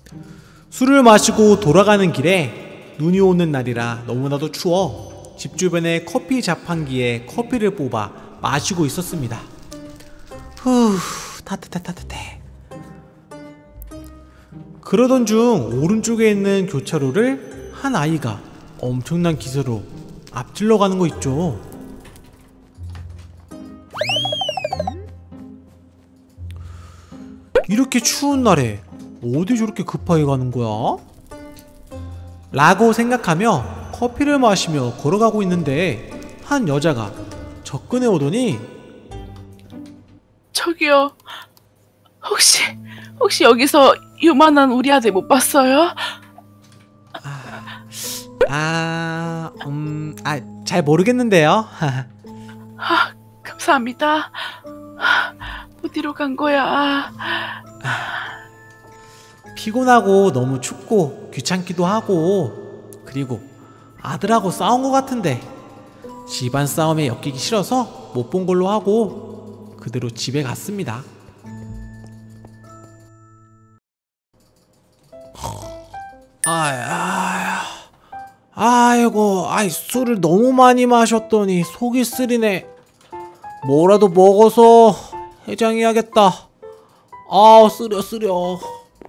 술을 마시고 돌아가는 길에 눈이 오는 날이라 너무나도 추워 집 주변의 커피 자판기에 커피를 뽑아 마시고 있었습니다. 후, 따뜻해. 그러던 중 오른쪽에 있는 교차로를 한 아이가 엄청난 기세로 앞질러 가는 거 있죠. 이렇게 추운 날에 어디 저렇게 급하게 가는 거야? 라고 생각하며 커피를 마시며 걸어가고 있는데 한 여자가 접근해 오더니 저기요, 혹시 여기서 요만한 우리 아들 못 봤어요? 잘 모르겠는데요. 감사합니다. 어디로 간 거야? 피곤하고 너무 춥고 귀찮기도 하고 그리고 아들하고 싸운 것 같은데 집안 싸움에 엮이기 싫어서 못 본 걸로 하고 그대로 집에 갔습니다. 아이고, 술을 너무 많이 마셨더니 속이 쓰리네. 뭐라도 먹어서 해장해야겠다. 쓰려.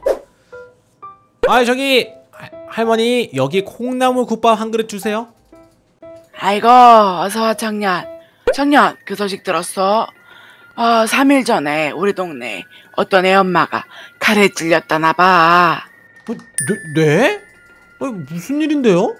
저기 할머니, 여기 콩나물 국밥 한 그릇 주세요. 아이고, 어서와 청년. 그 소식 들었어? 3일 전에 우리 동네 어떤 애 엄마가 칼에 찔렸다나 봐. 네? 무슨 일인데요?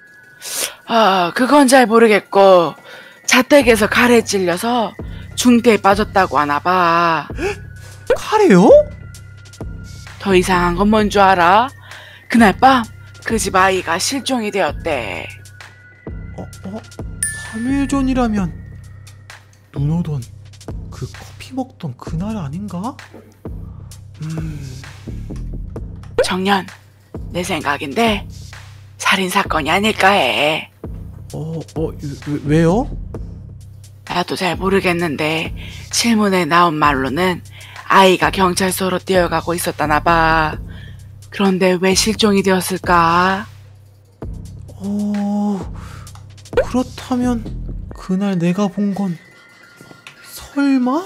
그건 잘 모르겠고 자택에서 칼에 찔려서 중태에 빠졌다고 하나 봐. 칼이요? 더 이상한 건 뭔 줄 알아? 그날 밤 그 집 아이가 실종이 되었대. 3일 전이라면 눈 오던 그 커피 먹던 그날 아닌가? 청년, 내 생각인데 살인사건이 아닐까 해. 왜요? 나도 잘 모르겠는데 실문에 나온 말로는 아이가 경찰서로 뛰어가고 있었다나 봐. 그런데 왜 실종이 되었을까? 그렇다면 그날 내가 본 건 설마?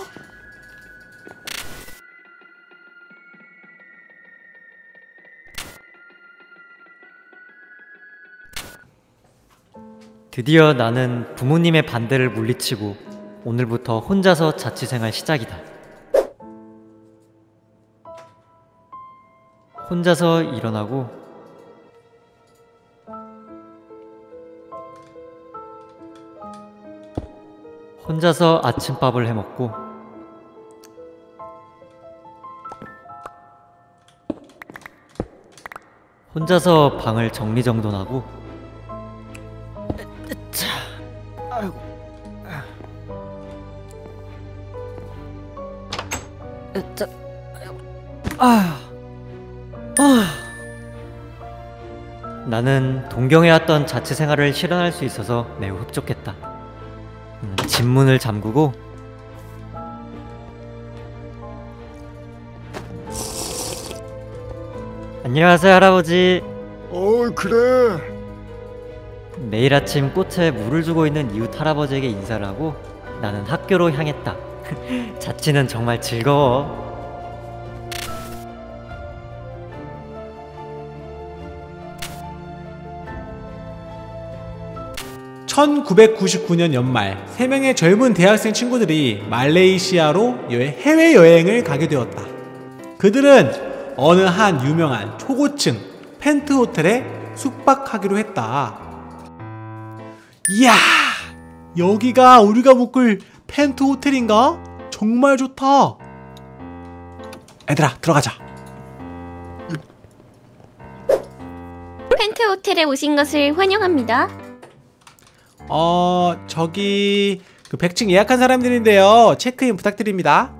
드디어 나는 부모님의 반대를 물리치고 오늘부터 혼자서 자취생활 시작이다. 혼자서 일어나고 혼자서 아침밥을 해먹고 혼자서 방을 정리정돈하고 나는 동경해왔던 자취생활을 실현할 수 있어서 매우 흡족했다. 집 문을 잠그고 안녕하세요 할아버지. 그래. 매일 아침 꽃에 물을 주고 있는 이웃 할아버지에게 인사를 하고 나는 학교로 향했다. 자취는 정말 즐거워. 1999년 연말 3명의 젊은 대학생 친구들이 말레이시아로 해외여행을 가게 되었다. 그들은 어느 한 유명한 초고층 펜트 호텔에 숙박하기로 했다. 이야, 여기가 우리가 묵을 펜트 호텔인가? 정말 좋다. 얘들아, 들어가자. 펜트 호텔에 오신 것을 환영합니다. 저기 그 100층 예약한 사람들인데요. 체크인 부탁드립니다.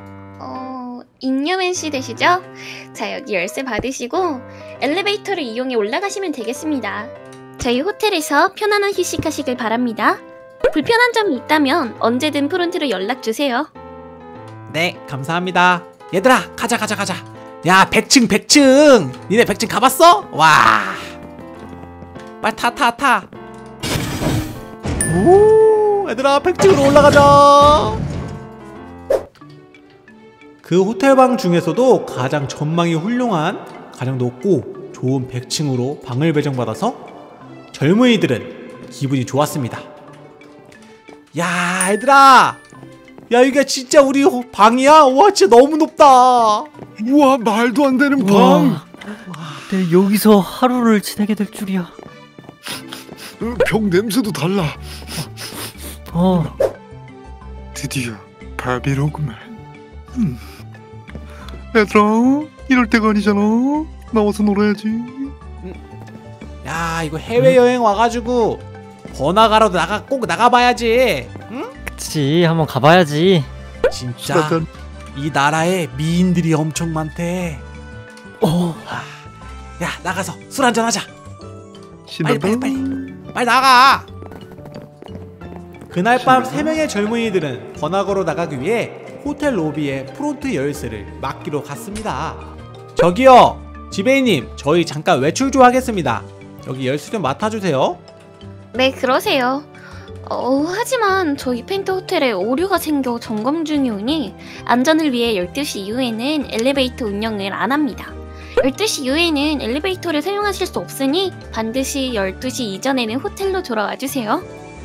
잉여맨 씨 되시죠? 자, 여기 열쇠 받으시고 엘리베이터를 이용해 올라가시면 되겠습니다. 저희 호텔에서 편안한 휴식하시길 바랍니다. 불편한 점이 있다면 언제든 프론트로 연락주세요. 네, 감사합니다. 얘들아, 가자. 야 100층 니네 100층 가봤어? 와 빨리 타 오 얘들아 100층으로 올라가자. 그 호텔방 중에서도 가장 전망이 훌륭한 가장 높고 좋은 100층으로 방을 배정받아서 젊은이들은 기분이 좋았습니다. 야 얘들아 야 이게 진짜 우리 방이야? 와 진짜 너무 높다. 우와, 말도 안 되는 방. 와, 내 여기서 하루를 지내게 될 줄이야. 병 냄새도 달라. 드디어 밤이로구만. 얘들아, 이럴 때가 아니잖아. 나와서 놀아야지. 야 이거 해외여행 와가지고 번화가라도 꼭 나가봐야지. 응? 그치, 한번 가봐야지. 진짜 수다단. 이 나라에 미인들이 엄청 많대. 야 나가서 술 한잔 하자. 신난다. 빨리 나가. 그날 밤 3명의 젊은이들은 번화가로 나가기 위해 호텔 로비에 프론트 열쇠를 맡기러 갔습니다. 저기요 지배인님 저희 잠깐 외출 좀 하겠습니다. 여기 열쇠 좀 맡아주세요. 네, 그러세요. 하지만 저희 펜트 호텔에 오류가 생겨 점검 중이오니 안전을 위해 12시 이후에는 엘리베이터 운영을 안 합니다. 12시 이후에는 엘리베이터를 사용하실 수 없으니 반드시 12시 이전에는 호텔로 돌아와 주세요.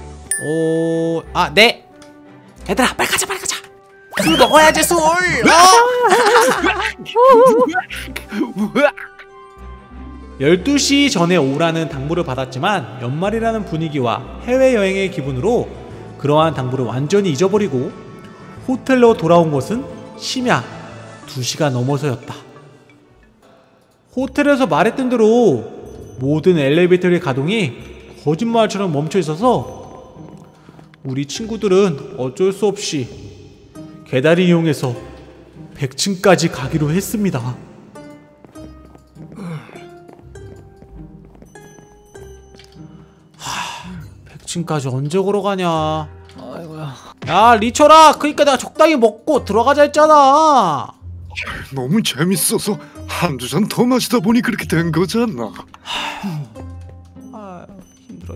네. 얘들아 빨리 가자. 술 먹어야지 술. 12시 전에 오라는 당부를 받았지만 연말이라는 분위기와 해외여행의 기분으로 그러한 당부를 완전히 잊어버리고 호텔로 돌아온 것은 심야 2시가 넘어서였다. 호텔에서 말했던 대로 모든 엘리베이터의 가동이 거짓말처럼 멈춰 있어서 우리 친구들은 어쩔 수 없이 계단을 이용해서 100층까지 가기로 했습니다. 100층까지 언제 걸어가냐. 아이고야. 야 리철아 그니까 내가 적당히 먹고 들어가자 했잖아. 너무 재밌어서 한두 잔 더 마시다 보니 그렇게 된 거잖아. 힘들어.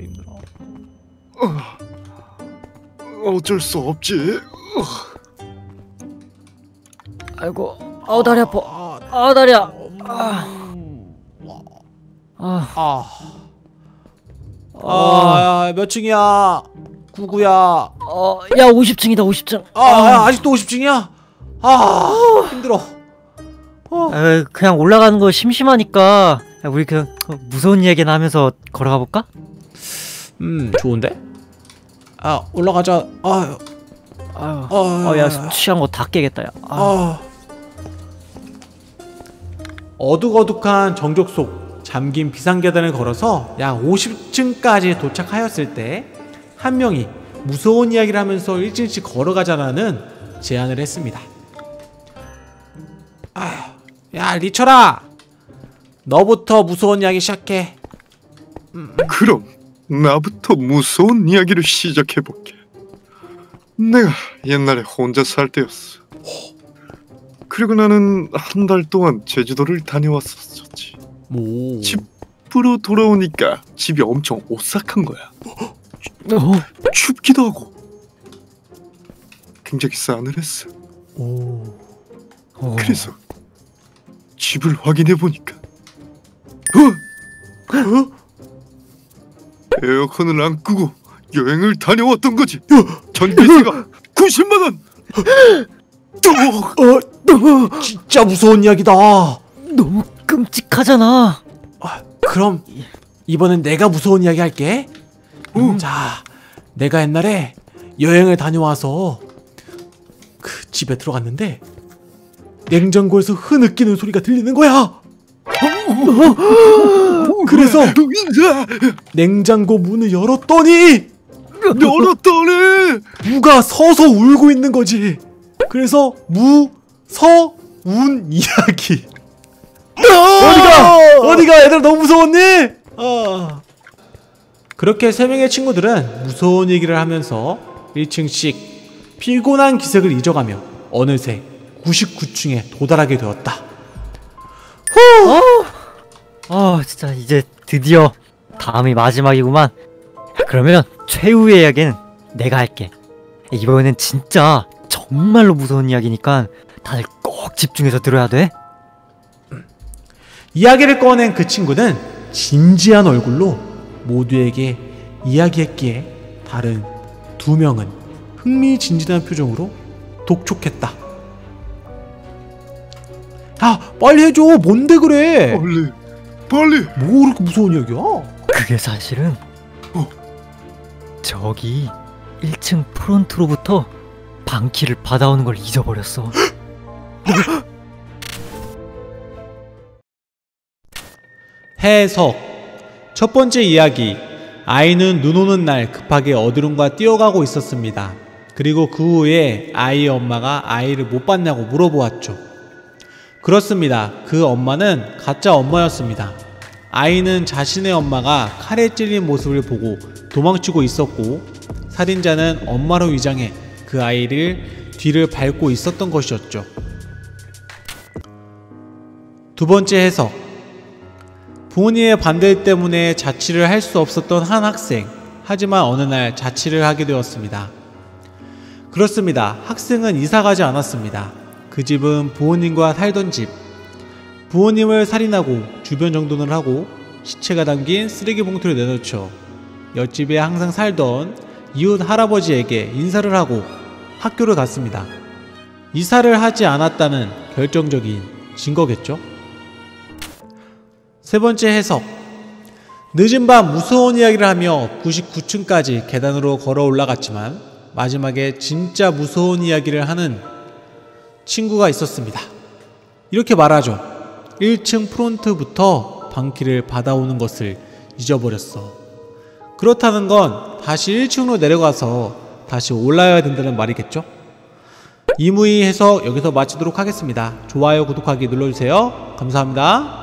어쩔 수 없지. 아이고, 다리 아파. 다리야. 몇 층이야? 99야. 야, 50층이다, 50층. 아직도 50층이야? 힘들어. 그냥 올라가는 거 심심하니까 우리 그냥 무서운 이야기나 하면서 걸어가 볼까? 좋은데? 올라가자. 야, 취한 거 다 깨겠다, 야. 어둑어둑한 정적 속 잠긴 비상계단을 걸어서 약 50층까지 도착하였을 때 한 명이 무서운 이야기를 하면서 1층씩 걸어가자라는 제안을 했습니다. 야 리철아 너부터 무서운 이야기 시작해. 그럼 나부터 무서운 이야기를 시작해볼게. 내가 옛날에 혼자 살 때였어. 그리고 나는 한 달 동안 제주도를 다녀왔었지. 집으로 돌아오니까 집이 엄청 오싹한 거야. 춥기도 하고 굉장히 싸늘했어. 그래서 집을 확인해 보니까 에어컨을 안 끄고 여행을 다녀왔던 거지. 전기세가 90만 원. 진짜 무서운 이야기다. 너무 끔찍하잖아. 그럼 이번엔 내가 무서운 이야기 할게. 자, 내가 옛날에 여행을 다녀와서 그 집에 들어갔는데 냉장고에서 흐느끼는 소리가 들리는 거야. 그래서 냉장고 문을 열었더니 무가 서서 울고 있는 거지. 그래서 무서운 이야기. 어디가 얘들아 너무 무서웠니? 그렇게 3명의 친구들은 무서운 얘기를 하면서 1층씩 피곤한 기색을 잊어가며 어느새 99층에 도달하게 되었다. 진짜 이제 드디어 다음이 마지막이구만. 그러면 최후의 이야기는 내가 할게. 이번에는 진짜 정말로 무서운 이야기니까 다들 꼭 집중해서 들어야 돼. 이야기를 꺼낸 그 친구는 진지한 얼굴로 모두에게 이야기했기에 다른 두 명은 흥미진진한 표정으로 독촉했다. 야, 빨리 해줘. 뭔데 그래? 빨리. 뭐 그렇게 무서운 이야기야? 그게 사실은 저기 1층 프론트로부터 방키를 받아오는 걸 잊어버렸어. 해석. 첫 번째 이야기. 아이는 눈 오는 날 급하게 어디론가 뛰어가고 있었습니다. 그리고 그 후에 아이의 엄마가 아이를 못 봤냐고 물어보았죠. 그렇습니다. 그 엄마는 가짜 엄마였습니다. 아이는 자신의 엄마가 칼에 찔린 모습을 보고 도망치고 있었고, 살인자는 엄마로 위장해 그 아이를 뒤를 밟고 있었던 것이었죠. 두 번째 해석. 부모님의 반대 때문에 자취를 할 수 없었던 한 학생. 하지만 어느 날 자취를 하게 되었습니다. 그렇습니다. 학생은 이사가지 않았습니다. 그 집은 부모님과 살던 집. 부모님을 살인하고 주변 정돈을 하고 시체가 담긴 쓰레기 봉투를 내놓죠. 옆집에 항상 살던 이웃 할아버지에게 인사를 하고 학교를 갔습니다. 이사를 하지 않았다는 결정적인 증거겠죠? 세 번째 해석. 늦은 밤 무서운 이야기를 하며 99층까지 계단으로 걸어 올라갔지만 마지막에 진짜 무서운 이야기를 하는 친구가 있었습니다. 이렇게 말하죠. 1층 프론트부터 방키를 받아오는 것을 잊어버렸어. 그렇다는 건 다시 1층으로 내려가서 다시 올라야 된다는 말이겠죠? 이무희 해석 여기서 마치도록 하겠습니다. 좋아요, 구독하기 눌러주세요. 감사합니다.